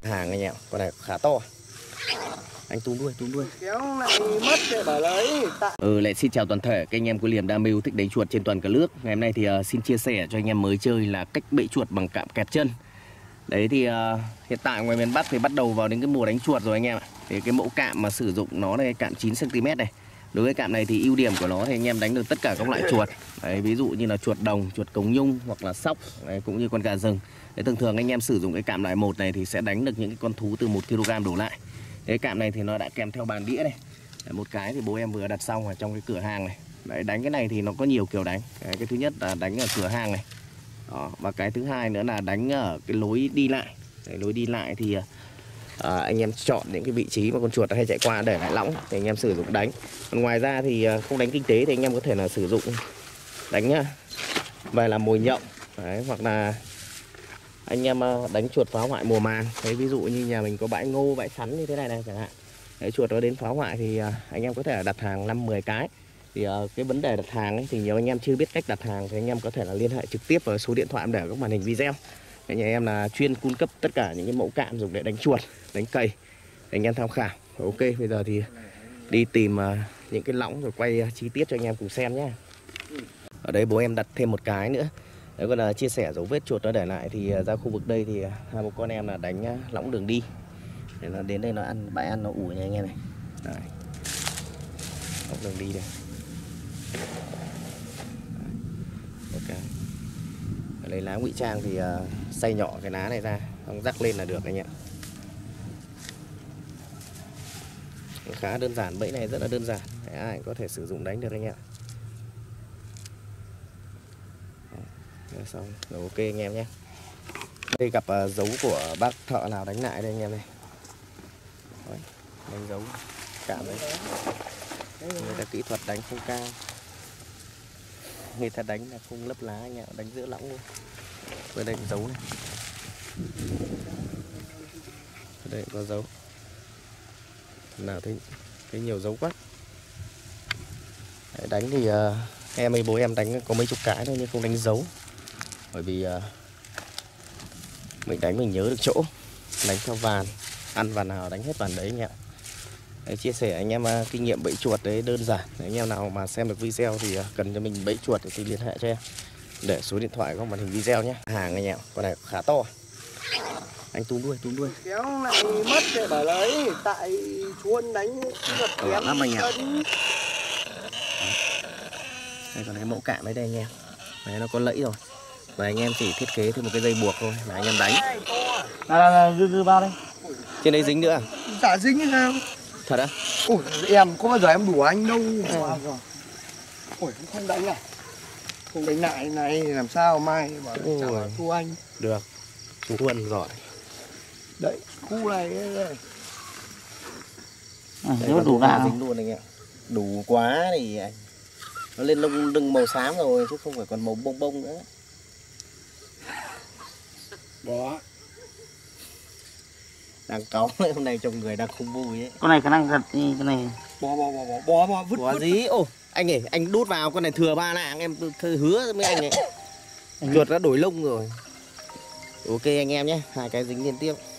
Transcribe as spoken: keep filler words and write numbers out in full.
Hàng anh em, con này khá to. Anh túm đuôi, túm đuôi. Kéo lại mất để bảo lấy. Ừ, lại xin chào toàn thể các anh em có niềm đam mê yêu thích đánh chuột trên toàn cả nước. Ngày hôm nay thì uh, xin chia sẻ cho anh em mới chơi là cách bẫy chuột bằng cạm kẹp chân. Đấy thì uh, hiện tại ngoài miền Bắc thì bắt đầu vào đến cái mùa đánh chuột rồi anh em ạ. Thì cái mẫu cạm mà sử dụng nó là cạm chín xăng ti mét này. Đối với cạm này thì ưu điểm của nó thì anh em đánh được tất cả các loại chuột. Đấy, ví dụ như là chuột đồng, chuột cống nhung hoặc là sóc, đấy, cũng như con gà rừng. Đấy, thường thường anh em sử dụng cái cạm loại một này thì sẽ đánh được những cái con thú từ một ki lô gam đổ lại. Cái cạm này thì nó đã kèm theo bàn đĩa này. Đấy, một cái thì bố em vừa đặt xong ở trong cái cửa hàng này. Đấy, đánh cái này thì nó có nhiều kiểu đánh. Đấy, cái thứ nhất là đánh ở cửa hàng này. Đó, và cái thứ hai nữa là đánh ở cái lối đi lại. Đấy, lối đi lại thì à, anh em chọn những cái vị trí mà con chuột hay chạy qua để lại lõng thì anh em sử dụng đánh. Còn ngoài ra thì không đánh kinh tế thì anh em có thể là sử dụng đánh về làm mồi nhộng. Đấy, hoặc là anh em đánh chuột phá hoại mùa màng. Đấy, ví dụ như nhà mình có bãi ngô, bãi sắn như thế này này chẳng hạn. Đấy, chuột nó đến phá hoại thì anh em có thể đặt hàng năm mười cái. Thì uh, cái vấn đề đặt hàng ấy, thì nhiều anh em chưa biết cách đặt hàng thì anh em có thể là liên hệ trực tiếp vào số điện thoại em để ở các màn hình video. Nhà em là chuyên cung cấp tất cả những cái mẫu cạm dùng để đánh chuột, đánh cầy, anh em tham khảo. Ok, bây giờ thì đi tìm uh, những cái lõng rồi quay uh, chi tiết cho anh em cùng xem nhé. Ở đây bố em đặt thêm một cái nữa. Đấy, còn là chia sẻ dấu vết chuột nó để lại thì uh, ra khu vực đây thì uh, hai bố con em là đánh uh, lõng đường đi. Để nó đến đây nó ăn bãi ăn nó ủi nha anh em này. Đấy. Lõng đường đi đây. Ok. Lấy lá ngụy trang thì uh, xay nhỏ cái lá này ra, không rắc lên là được anh em. Khá đơn giản, bẫy này rất là đơn giản, ai có thể sử dụng đánh được anh em. Rồi, xong rồi, ok anh em nhé. Đây gặp uh, dấu của bác thợ nào đánh lại đây anh em này. Rồi, đánh dấu cảm đấy. Người ta kỹ thuật đánh không cao. Người ta đánh là không lấp lá anh em, đánh giữa lõng luôn. Ở đây có dấu này. Ở đây có dấu. Nào thấy thấy nhiều dấu quá. Đấy, đánh thì uh, em với bố em đánh có mấy chục cái thôi nhưng không đánh dấu. Bởi vì uh, mình đánh mình nhớ được chỗ. Đánh theo vàn, ăn vàn nào đánh hết vàn đấy anh em. Đấy, chia sẻ anh em uh, kinh nghiệm bẫy chuột đấy đơn giản. Đấy, anh em nào mà xem được video thì uh, cần cho mình bẫy chuột thì liên hệ cho em. Để số điện thoại có màn hình video nhé. Hàng anh em, con này khá to. Anh túm đuôi, túm đuôi. Kéo lại mất để bảo lấy. Tại chuôn đánh rất kém lắm anh em. chân. Đây còn cái mẫu cạm đấy đây anh em. Đấy, nó có lẫy rồi. Và anh em chỉ thiết kế thêm một cái dây buộc thôi là anh em đánh. Là là, là dư dư bao đây. Trên đây dính nữa à? Dạ dính hay sao? Thật á? Ủa em có bao giờ em đùa anh đâu mà rồi. Ủa không đánh à? Không đánh lại này làm sao mai bảo chả bảo thua anh. Được. Chú Huân giỏi. Đấy, khu này đây. À, nếu đủ gạo dính luôn anh ạ. Đủ quá thì nó lên lông lưng màu xám rồi chứ không phải còn màu bông bông nữa. Đó. Đang cáu hôm nay trong người đang không vui ấy. Con này khả năng giật đi cái này. Bò bò bò bò bò bò vứt bò vứt. gì? Ồ, anh ơi, anh đút vào con này thừa ba lạng em hứa với anh ấy. Chuột đã đổi lông rồi. Ok anh em nhé, hai cái dính liên tiếp.